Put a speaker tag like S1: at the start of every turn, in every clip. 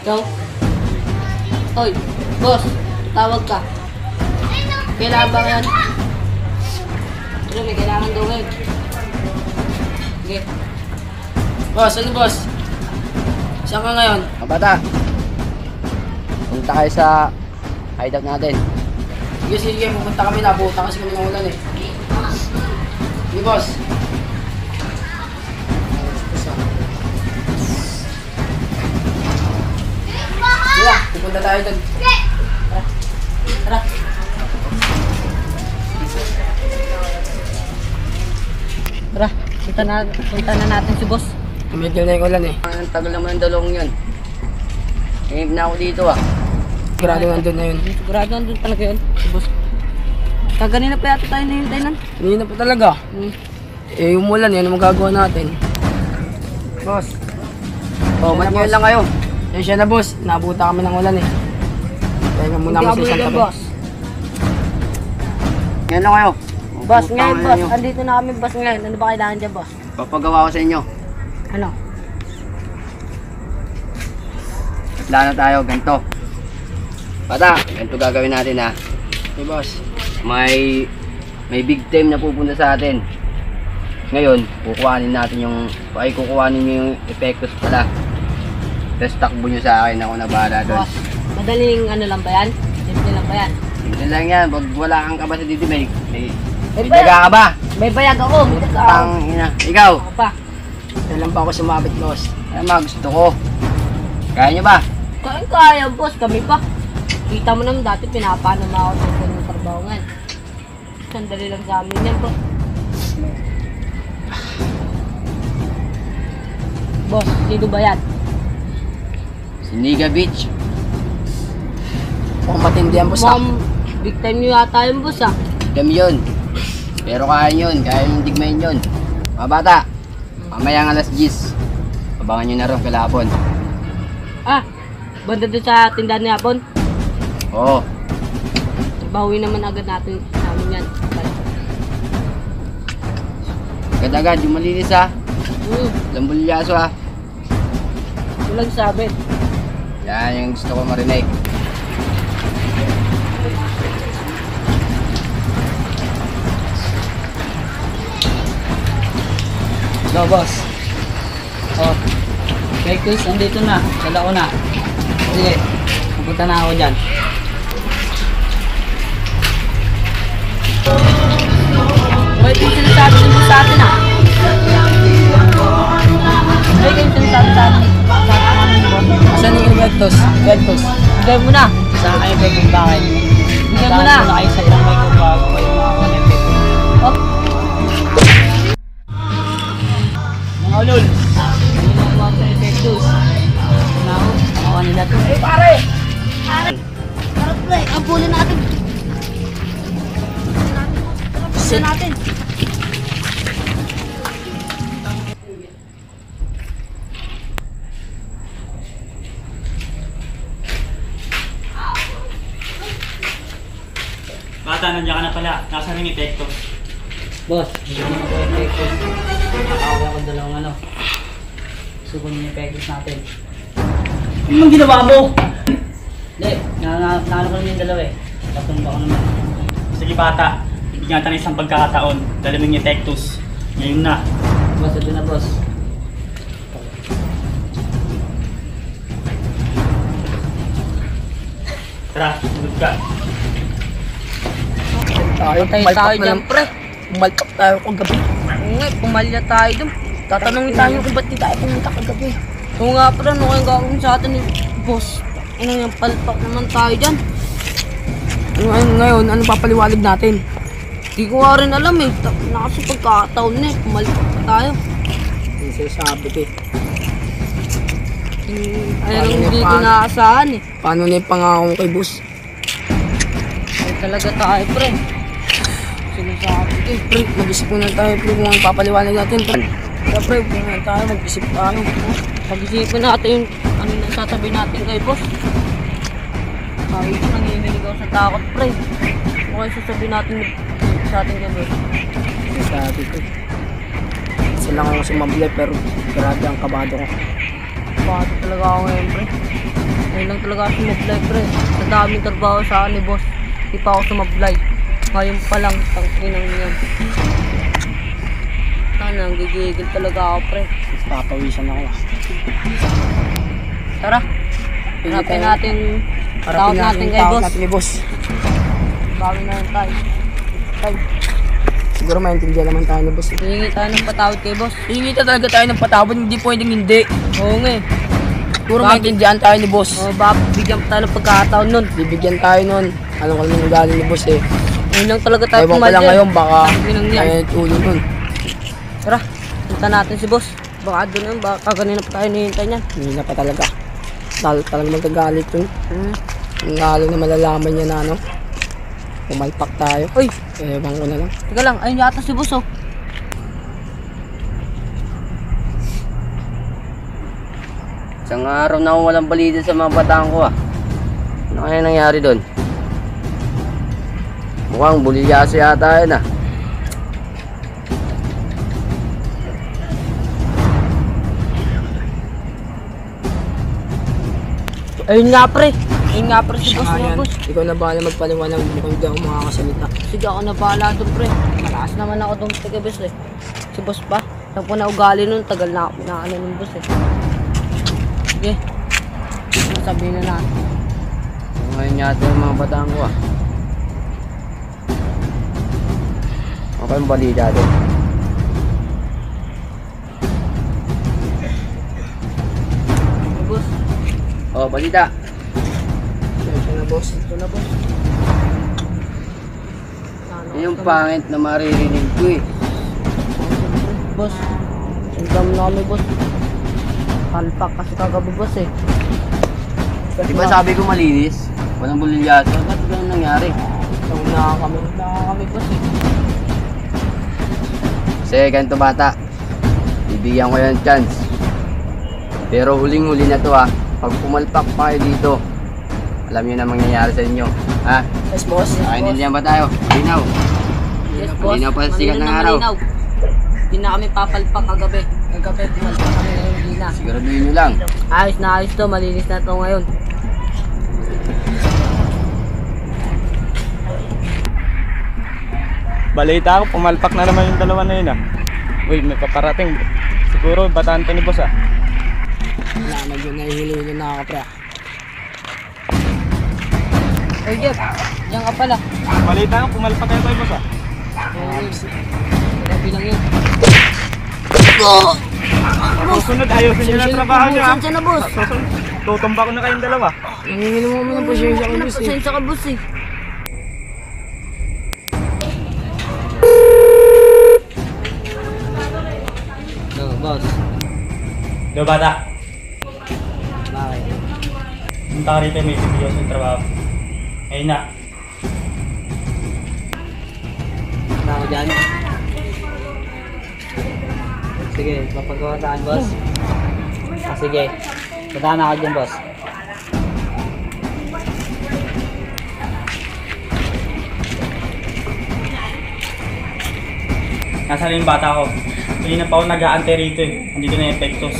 S1: Ikaw? Oy, boss, tawag ka. Kailangan ba yan? Ano, may kailangan gawin. Sige. Boss, ano boss? Saan ka ngayon?
S2: Mga bata, punta kayo sa hideout natin.
S1: Sige, sige, pupunta kami. Nabuta kasi kami ng ulan eh. Sige, boss. Sige, pupunta tayo doon. Tara. Tara. Tara, punta na natin si boss.
S2: Medyo na yung ulan eh. Ang tagal naman ng dalawang yun. Hingip na ako dito ah. Sigurado nandun na yun.
S1: Sigurado nandun talaga yun, si boss. Kaganina pa yata tayo nahintay nun.
S2: Kanina pa talaga. Eh, yung ulan yan, ano magagawa natin?
S1: Boss.
S2: Oh, mat ngayon lang kayo. Yan siya na boss, nabuta kami ng ulan eh. Kaya nga muna kami sa isang tabi.
S1: Boss.
S2: Ngayon lang kayo.
S1: Boss, ngayon boss. Andito na kami boss ngayon. Ano ba kailangan dyan boss?
S2: Papagawa ko sa inyo.
S1: Ano?
S2: Plano tayo, ganito. Bata, ganito gagawin natin ha.
S1: Hey boss.
S2: May big time na pupunta sa atin. Ngayon, kukuhanin natin kukuhanin nyo yung Epektus pala. Tapos takbo nyo sa akin, ako na bahala doon.
S1: Boss, madaling ano lang ba yan? Simple lang ba yan?
S2: Simple lang yan, pag wala kang kaba sa dito, may
S1: May
S2: daga ka ba?
S1: May bayag ako, may daga ako.
S2: Tangina. Ikaw?
S1: Ako pa.
S2: Kailan pa ako sumabit, boss? Ano mga gusto ko? Kaya nyo ba?
S1: Kaya boss, kami pa. Kita mo naman dati, pinapano na ako sa ng trabaho ngayon. Sandali lang sa amin yan po. Boss, sino ba yan?
S2: Siniga Beach. Mukhang matindi yan, boss.
S1: Ma'am, big time nyo yata yung boss ah.
S2: Dami yun. Pero kaya yung digmayin yun. Mga bata, mamayang alas 10. Abangan nyo na rin kalapon.
S1: Ah, banda doon sa tindahan ni Apon.
S2: Oo.
S1: Bawi naman agad natin namin yan.
S2: Agad-agad, yung malinis ha. Lambulyaso ha.
S1: Walang sabi.
S2: Yan yung gusto ko marinig.
S1: Go, boss. Oh, Epektus, andito na. Dala ko na. Sige, pupunta na ako dyan. Wait, yung sinasabi mo sa atin ah. Wait, yung sinasabi sa atin.
S2: Asan yung Epektus? Epektus.
S1: Bigay mo na.
S2: Saan kayo Epektus? Bakit?
S1: Bigay mo na.
S2: Kayo sa ilang may bago kayo mga Epektus.
S1: Oh.
S2: Mga ulol.
S1: Hindi mo mga sa Epektus. Ako nila to.
S2: Eh pare!
S1: Harap pre, abulin natin. Abulin natin.
S3: Bata, nandiyan ka na pala. Nasaan yung Epektus?
S1: Boss, hindi ko na po Epektus. Nakakawala ko dalawang ano. Sugon yung Epektus natin.
S3: Ano mang ginawa mo?
S1: Hindi, naano ko naman yung dalawa eh. Tatumba ko naman.
S3: Sige bata, ibigyan natin isang pagkakataon. Dala mo yung Epektus. Ngayon na.
S1: Boss, ito na boss.
S3: Tara, sunod ka.
S1: Patay tayo dyan pre.
S2: Umalpak tayo kagabi.
S1: Oo nga, pumalya tayo dyan. Tatanungin tayo kung ba't di tayo pumunta kagabi. Oo nga pre, ano kayong gagawin sa atin eh. Boss, ano yung palpak naman tayo dyan.
S2: Ngayon, anong papaliwanag natin?
S1: Di ko nga rin alam eh. Nakasi pagkataon na eh. Pumalpak pa tayo.
S2: Hindi sinasabi ko eh.
S1: Ayun ang hindi ko naasahan eh.
S2: Paano na yung pangako kay boss?
S1: Ay talaga tayo pre. Sinasabi ko eh.
S2: Pre, mag-isip muna tayo pre kung anong papaliwanag natin. Kaya pre, muna tayo, mag-isip tayo.
S1: Pag-isipan natin yung ano na sasabihin natin kay boss. Sabi ko, nanginginig ako sa takot pre. Okay, sasabihin natin sa ating kay boss.
S2: Sabi ko. Isa lang ako sumablay pero grabe ang kabado ko.
S1: Bakit talaga ako ngayon pre? lang talaga ako sumablay, pre. Sa daming trabaho sa akin ni boss. Di pa ako sumablay. Ngayon pa lang, tangkinang yan. Sana, gigigil talaga ako, pre.
S4: Papawisan ako.
S1: Tara, harapin natin. Tawag natin kay
S4: tawag
S1: boss.
S4: natin kay boss.
S1: Bawi na lang tayo. Tay,
S4: Siguro maintindihan naman tayo ni boss.
S1: hihingi tayo ng patawad kay boss.
S4: Hingi talaga tayo ng patawad, hindi pwedeng hindi.
S1: Oo nga eh.
S4: Puro
S1: Bakit?
S4: maintindihan tayo ni boss.
S1: O, bigyan pa tayo ng pagkakataon nun.
S4: Bibigyan tayo nun. Alam ko naman yung galing ni boss eh.
S1: Ngayon lang talaga tayo
S4: Ewan ko lang ngayon, baka
S1: Tangkinang yan.
S4: tayo tulo nun.
S1: Tara, punta natin si boss. Baka doon yun, baka kanina pa tayo nihintay niyan.
S4: Hindi na pa talaga. Lalo talaga magagalit yun. Lalo na malalaman niya na ano. Pumalpak tayo.
S1: Uy,
S4: Ewan ko na lang.
S1: teka lang, ayun yata si boss oh.
S2: Isang araw na akong walang balita sa mga bataan ko ah. Ano kaya nangyari doon? Mukhang bulilyaso yata yun ah.
S1: Ayun nga pre. Ayun nga pre si boss
S4: Siya
S1: mga
S4: yan.
S1: boss.
S4: Ikaw na bahala magpaliwanag mo kung hindi ako makakasalita.
S1: Sige ako na bahala doon pre. Malakas naman ako doon taga boss eh. Si boss pa. Saan po na ugali nun, tagal na ako pinaano ng boss eh. Sige. Sabihin na natin.
S2: Ngayon yata yung mga bataan ko ah. Ano kayong balita doon?
S1: Si boss.
S2: Oh, balita.
S4: Siya na boss.
S1: Ito na boss. Sana
S2: Yun yung pangit na maririnig ko eh.
S1: boss. Sundam na kami boss. Palpak kasi kagabi boss eh.
S2: Di ba sabi ko malinis? Walang bulilyaso. Ba't ganun nangyari?
S1: Na kami boss eh.
S2: Kasi ganito bata, bibigyan ko yan chance. Pero huling-huli na to ha. Pag pumalpak pa kayo dito, alam nyo na mangyayari sa inyo. Ha?
S4: Yes boss.
S2: Nakaintindihan ba tayo? Malinaw.
S1: Yes boss.
S2: Malinaw pa sa sikat ng
S1: Malinaw na
S2: araw.
S1: malinaw. Hindi na kami papalpak kagabi. Kagabi pumalpak kami ngayon hindi na.
S2: Siguraduhin nyo lang.
S1: Ayos na ayos to. Malinis na to ngayon.
S3: Balita ako, pumalpak na naman yung dalawa na yun ah. Uy, may paparating. Siguro, bataan to ni boss ah.
S4: Wala, medyo nahihilo na ako pre.
S1: Oy Jeff, diyan ka pala.
S3: Balita ako, pumalpak kayo kay boss ah.
S1: Grabe lang yun.
S3: Susunod, ayusin nyo na trabaho nyo ah.
S1: Pasensya na boss.
S3: Susunod, tutumba ko na kayong dalawa.
S4: Nangingilo mo naman ng pasensya kay boss eh.
S1: Pasensya ka boss eh.
S4: Boss.
S3: Yo bata,
S4: Bakit?
S3: punta ka rito, may bibigyan sa trabaho. Ngayon na.
S4: Punta ako dyan. Sige, mapagawa saan boss? Sige. Punta na ako dyan boss.
S3: Nasaan na yung bata ko? Kanina pa ako nag-aantay rito eh. Andito na yung Epektus.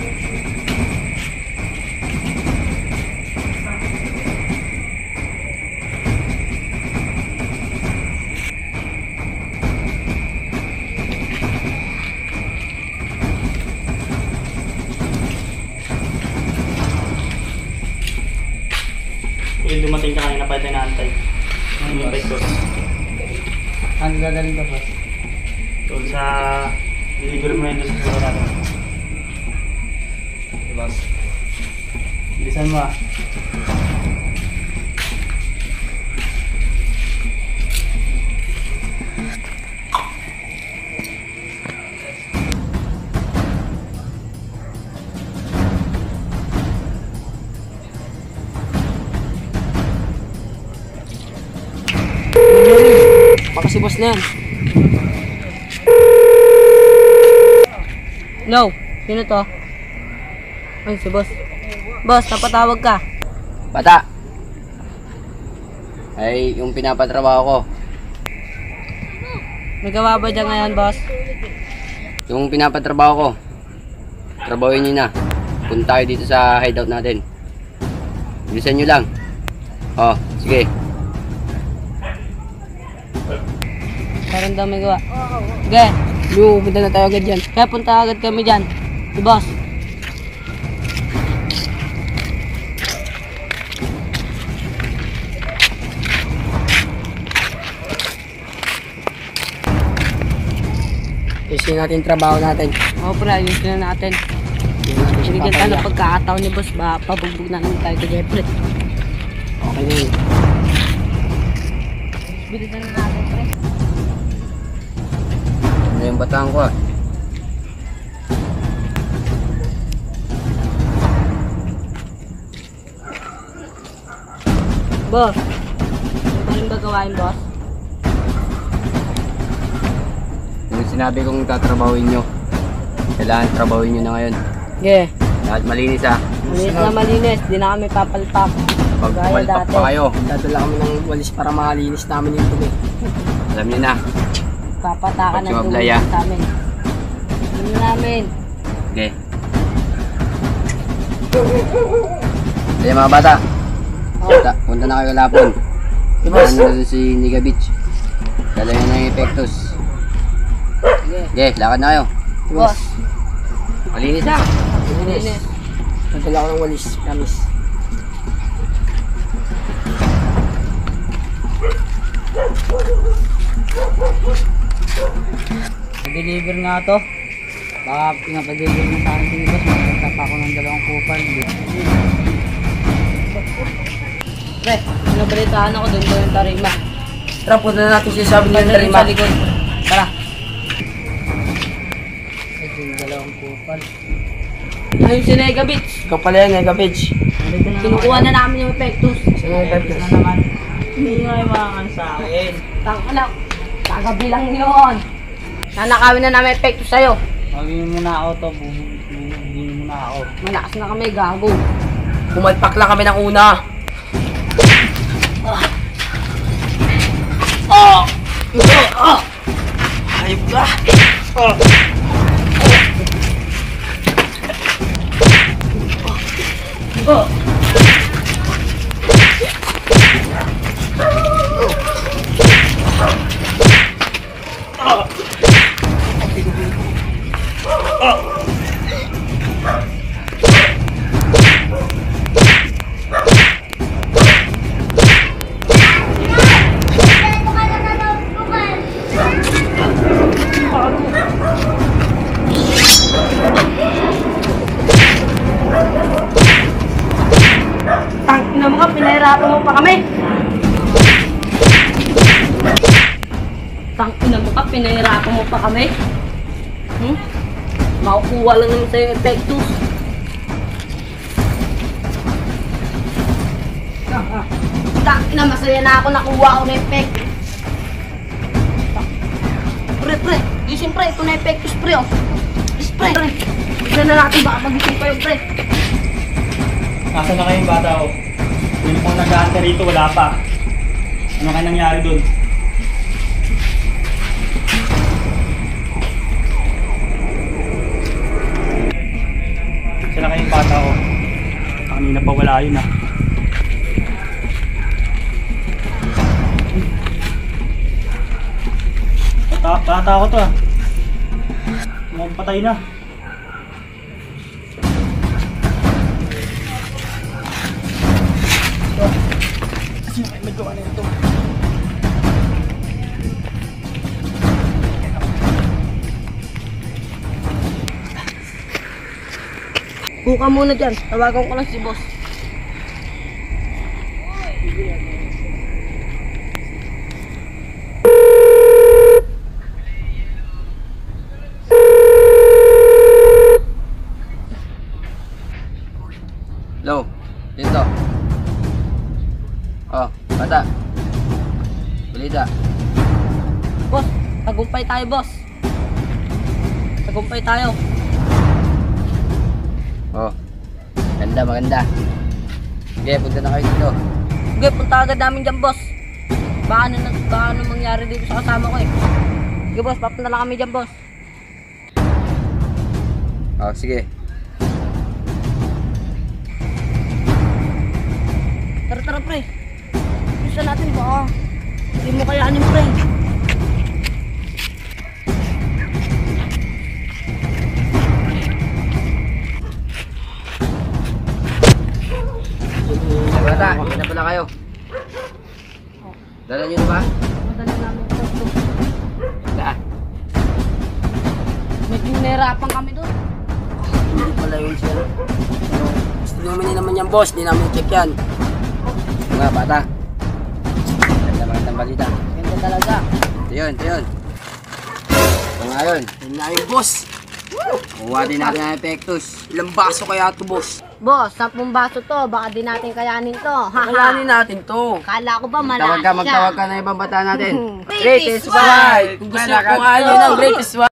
S3: Yung dumating ka kanina pa ito inaantay. Yung Epektus.
S4: Ano dadalhin ka boss?
S3: Doon sa delivery mo yun doon sa sigurado.
S4: Boss.
S3: Bilisan mo ah.
S4: Baka si boss na yan.
S1: No, sino to? Ay, si boss. Boss, napatawag ka.
S2: Bata! Ay, yung pinapatrabaho ko.
S1: May gawa ba dyan ngayon, boss?
S2: Yung pinapatrabaho ko. Trabahoin nyo na. Punta kayo dito sa hideout natin. Bilisan nyo lang. Oh, sige.
S1: Parang daw may gawa. Sige.
S4: Punta na tayo agad dyan.
S1: Kaya punta agad kami dyan. Si boss.
S4: Ayusin natin yung trabaho natin.
S1: Oo, pre, ayusin na natin. Binigyan tayo ng pagkakataon ni boss. Ba, pabugbog na naman tayo kay Jeffrey.
S4: Okay na yun.
S1: Bilisan na natin, pre.
S2: Ano yung bataan ko ah?
S1: Boss. Ano ba gawain, boss?
S2: Yung sinabi kong tatrabawin nyo, kailangan trabawin nyo na ngayon.
S1: Yeah.
S2: Lahat malinis ah.
S1: Malinis na malinis. Di na kami papalpak.
S2: Pag
S1: Gaya
S2: pumalpak
S1: dati.
S2: pa kayo,
S4: Dadala kami ng walis para malinis namin yung dumi.
S2: alam nyo na.
S1: Papatakan
S2: Pag
S1: ng
S2: sumablay,
S1: tubig
S2: ah.
S1: sa amin. Hindi namin.
S2: Okay. Sige mga bata. Punta na kayo kalapon.
S4: Boss.
S2: Ano na dun si Niga Beach. Dala nyo na yung Epektus. Okay, lakad na kayo.
S1: Boss.
S2: Malinis na.
S1: Malinis.
S4: Dadala ko ng walis. Promise.
S1: Deliver nga to. Baka pinapag-deliver mo sa akin si boss. Magkanta pa ako ng 2 kupal. Pre, pinabalitaan ako doon yung tarima.
S4: Tara, punta na natin siya sabi niya
S1: Pagdating
S4: na
S1: sa likod. Tara.
S4: Ito yung 2 kupal.
S1: Ayun si Nega Beach.
S4: Ikaw pala yan, Ega Page.
S1: Kinukuha na namin yung Epektus.
S4: Sino yung Epektus?
S1: Hindi nga yung mga sa akin. Tanga na. Kagabi lang yun. Nanakawin na namin Epektus sa'yo.
S3: Magiging muna ako to, bubugin muna ako.
S1: Malakas na kami, gago.
S4: Pumalpak lang kami ng una. Hayop ka!
S1: Tangina mo ka, pinahirapan mo pa kami. Tangina mo ka, pinahirapan mo pa kami. Makukuha lang naman sa'yo yung Epektus. Tangina, masaya na ako nakuha ko na Epektus. Pre, gising pre, ito na Epektus pre oh. Pre, tignan na natin baka magising pa yung pre.
S3: Nasaan na kayong bata ko? Yun kung nag-aantay rito, wala pa. Ano kaya nangyari doon? Saan na kayong bata ko? Kanina pa wala yun ah. Bata ko to ah. Mukhang patay na. Sino kayo nagawa na ito?
S1: Buka muna dyan, tawagan ko lang si boss.
S2: Hello, dito. Oh, bata. Balita.
S1: Boss, tagumpay tayo boss. Tagumpay tayo.
S2: Oh, maganda. Sige, punta na kayo dito.
S1: Sige, punta agad namin dyan boss. Baka ano mangyari dito sa kasama ko eh. Sige boss, papunta lang kami dyan boss.
S2: Oh, sige.
S1: pre. Bisa natin ba? Hindi mo kayanin, pre.
S2: Bata, hindi na pala kayo. Dala nyo na ba?
S1: Madali namin ito.
S2: Saan?
S1: Medyo nahirapan kami doon.
S4: Hindi pala yun sir. Gusto naman naman yan boss, di namin check yan.
S2: Mga bata. Ganda magandang balita.
S1: Ganda talaga.
S2: Ito yun, ito yun. Ito nga yun.
S4: Yun na yun boss.
S2: Kukuha din natin ang Epektus.
S4: Ilang baso kaya ito boss?
S1: Boss, 10 baso to. Baka di natin kayanin to.
S4: Kakayanin natin to.
S1: Kala ko ba
S2: Magtawag
S1: malakas
S2: ka ng ibang bata natin.
S1: Greatest
S2: one!
S4: Kung gusto ko nga yun ang greatest one.